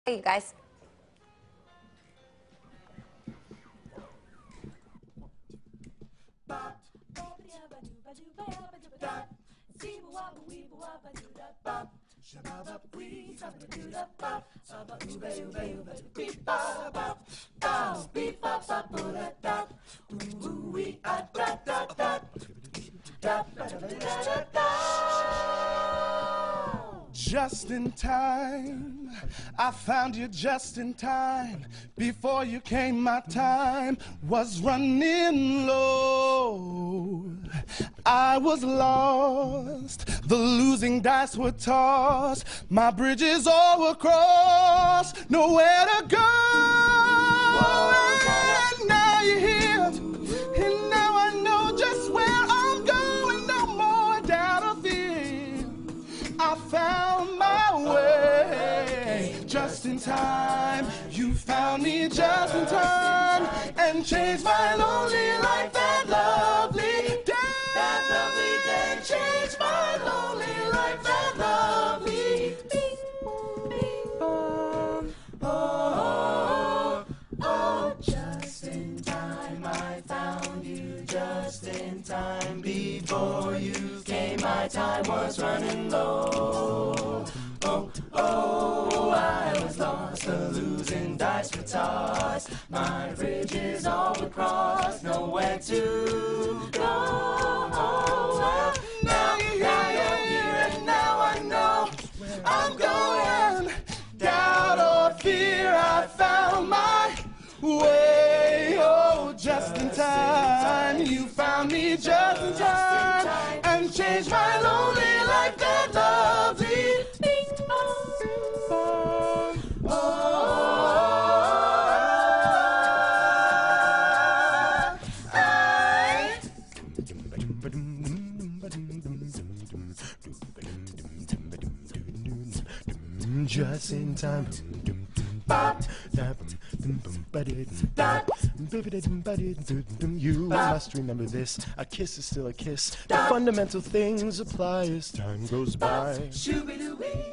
Hey, you guys. Just in time, I found you just in time. Before you came, my time was running low. I was lost, the losing dice were tossed. My bridges all were crossed, nowhere to go. And now you're here, and now I know just where I'm going. No more doubt or fear. I found my way just in time. You found me just in time and changed my lonely life. That lovely day, that lovely day changed my lonely life. That lovely bing, bing, bong. Oh, oh, just in time I found you. Just in time before you came, my time was running low. Oh, oh, I was lost, the losing dice were tossed. My bridges all were crossed, nowhere to go. Well, now you're here, and now I know I'm going. Doubt or fear, I found my way. Oh, just in time, you found me just in time and changed my lonely life. That lovely bing bong, bing bong. Just in time. You must remember this. A kiss is still a kiss. The fundamental things apply as time goes by.